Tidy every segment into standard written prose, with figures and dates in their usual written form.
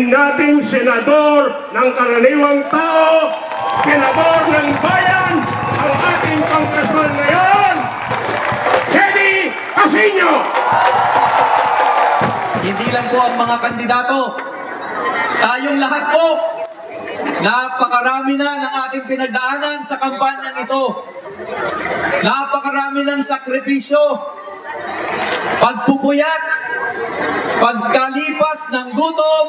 Gagawin nating senador ng karaniwang tao, senador ng bayan, ang ating congressman ngayon, Teddy Casino! Hindi lang po ang mga kandidato. Tayong lahat po, napakarami na ng ating pinagdaanan sa kampanyang ito. Napakarami ng sakripisyo, pagpupuyat, pagkalipas ng gutom,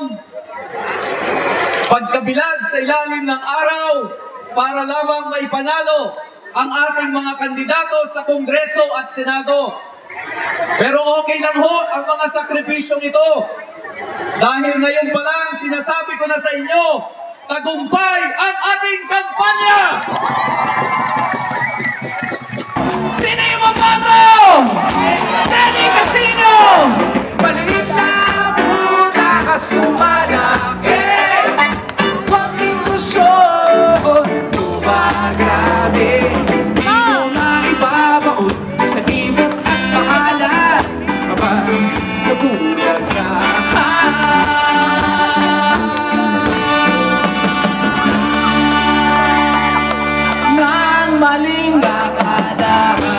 pagkabilad sa ilalim ng araw para lamang maipanalo ang ating mga kandidato sa Kongreso at Senado. Pero okay lang ho ang mga sakripisyong ito. Dahil ngayon pa lang sinasabi ko na sa inyo, tagumpay ang ating kampanya! Sino yung mabato? Teddy Casino! Maliit na butas lumalaki, paging gusto tumagrabe. Ito na ibabaon sa limot at pangalan, kapag nagulat ka. Nang maling akala.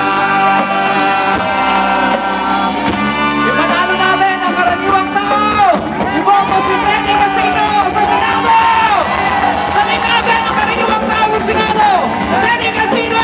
Ipanalo natin ang karaniwang tao! Iboto si Teddy Casino sa Senado! Sabihin natin ang karaniwang tao sa Senado! Teddy Casino!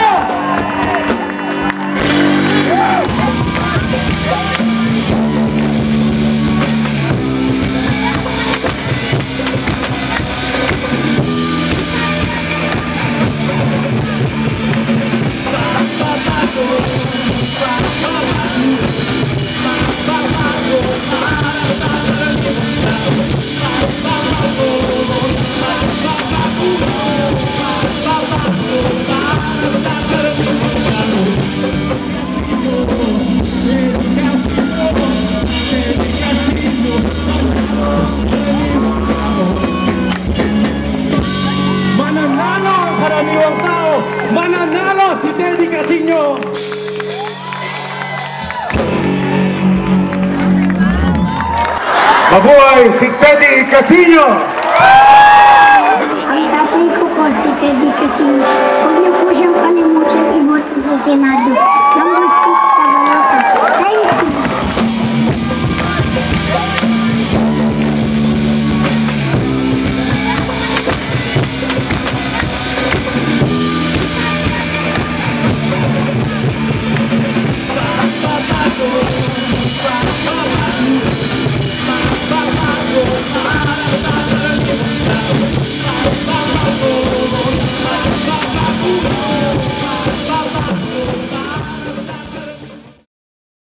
Mananalo ang karaniwang tao! Mananalo si Teddy Casino! Mabuhay si Teddy Casino! Ang tatay ko po si Teddy Casino. Huwag niyo po siyang kalimutan iboto sa Senado.